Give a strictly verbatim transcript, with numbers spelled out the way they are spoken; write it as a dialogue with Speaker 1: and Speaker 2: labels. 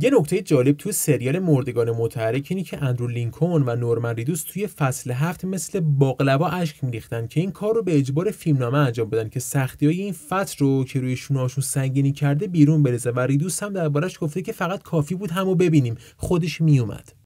Speaker 1: یه نکته جالب تو سریال مردگان متحرک اینه که اندرو لینکلن و نورمن ریدوس توی فصل هفت مثل باقلوا اشک میریختن که این کار رو به اجبار فیلمنامه انجام بدن که سختی‌های این فصل رو که روی شونه‌هاشون سنگینی کرده بیرون بریزه و ریدوس هم دربارش گفته که فقط کافی بود همو ببینیم، خودش میومد.